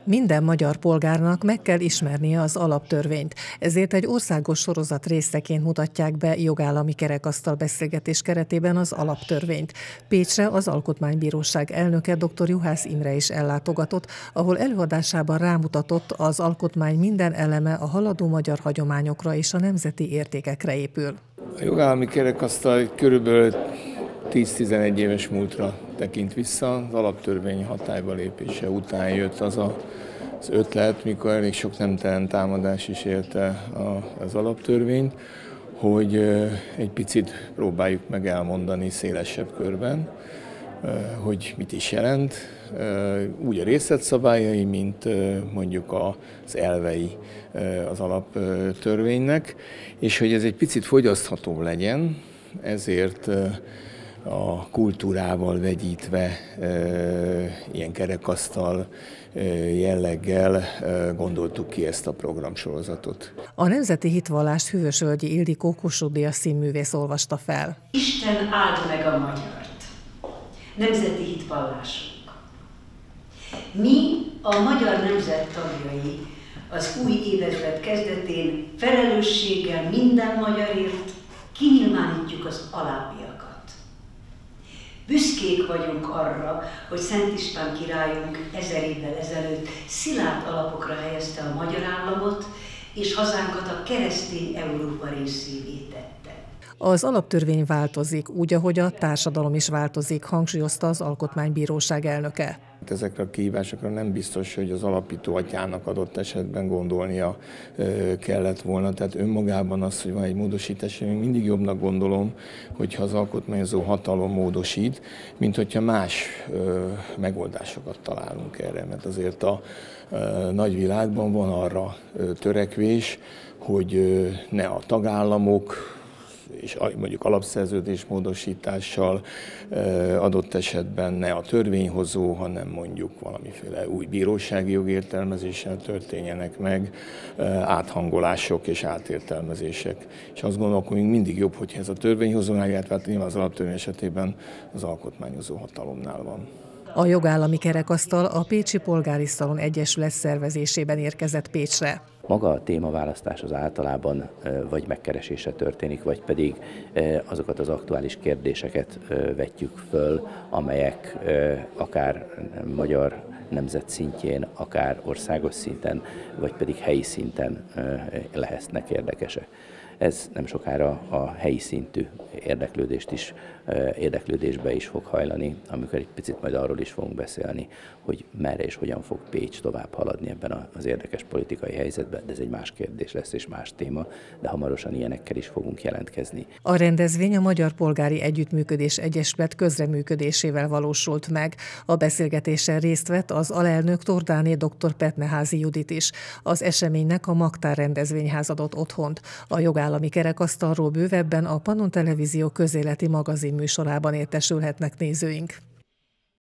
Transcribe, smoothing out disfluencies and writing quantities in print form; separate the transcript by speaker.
Speaker 1: Minden magyar polgárnak meg kell ismernie az alaptörvényt, ezért egy országos sorozat részeként mutatják be jogállami kerekasztal beszélgetés keretében az alaptörvényt. Pécsre az Alkotmánybíróság elnöke dr. Juhász Imre is ellátogatott, ahol előadásában rámutatott, az alkotmány minden eleme a haladó magyar hagyományokra és a nemzeti értékekre épül.
Speaker 2: A jogállami kerekasztal körülbelül 10-11 éves múltra tekint vissza, az alaptörvény hatályba lépése után jött az ötlet, mikor elég sok nemtelen támadás is érte az alaptörvényt, hogy egy picit próbáljuk meg elmondani szélesebb körben, hogy mit is jelent, úgy a részletszabályai, mint mondjuk az elvei az alaptörvénynek, és hogy ez egy picit fogyasztható legyen, ezért a kultúrával vegyítve, ilyen kerekasztal jelleggel gondoltuk ki ezt a programsorozatot.
Speaker 1: A nemzeti hitvallást Hűvösvölgyi Ildikó Kossuth Díjas színművész olvasta fel.
Speaker 3: Isten áld meg a magyart, nemzeti hitvallásunk. Mi, a magyar nemzet tagjai, az új évezred kezdetén felelősséggel minden magyarért kinyilvánítjuk az alábbiakat. Büszkék vagyunk arra, hogy Szent István királyunk 1000 évvel ezelőtt szilárd alapokra helyezte a magyar államot, és hazánkat a keresztény Európa részévé tette.
Speaker 1: Az alaptörvény változik, úgy, ahogy a társadalom is változik, hangsúlyozta az Alkotmánybíróság elnöke.
Speaker 2: Ezekre a kihívásokra nem biztos, hogy az alapító atyának adott esetben gondolnia kellett volna. Tehát önmagában az, hogy van egy módosítás, én mindig jobbnak gondolom, hogyha az alkotmányozó hatalom módosít, mint hogyha más megoldásokat találunk erre. Mert azért a nagyvilágban van arra törekvés, hogy ne a tagállamok, és mondjuk alapszerződés módosítással adott esetben ne a törvényhozó, hanem mondjuk valamiféle új bírósági jogértelmezéssel történjenek meg áthangolások és átértelmezések. És azt gondolom, hogy mindig jobb, hogyha ez a törvényhozó áll, tehát nyilván az alaptörvény esetében az alkotmányozó hatalomnál van.
Speaker 1: A jogállami kerekasztal a Pécsi Polgári Szalon Egyesület szervezésében érkezett Pécsre.
Speaker 4: Maga a témaválasztás az általában vagy megkeresésre történik, vagy pedig azokat az aktuális kérdéseket vetjük föl, amelyek akár magyar nemzet szintjén, akár országos szinten, vagy pedig helyi szinten lehetnek érdekesek. Ez nem sokára a helyi szintű érdeklődésbe is fog hajlani, amikor egy picit majd arról is fogunk beszélni, hogy merre és hogyan fog Pécs tovább haladni ebben az érdekes politikai helyzetben, de ez egy más kérdés lesz és más téma, de hamarosan ilyenekkel is fogunk jelentkezni.
Speaker 1: A rendezvény a Magyar Polgári Együttműködés Egyesület közreműködésével valósult meg. A beszélgetésen részt vett az alelnök Tordáné dr. Petneházy Judit is. Az eseménynek a Magtár rendezvényház adott otthont. A jogállami kerekasztalról bővebben a Pannon Televízió közéleti magazin műsorában értesülhetnek nézőink.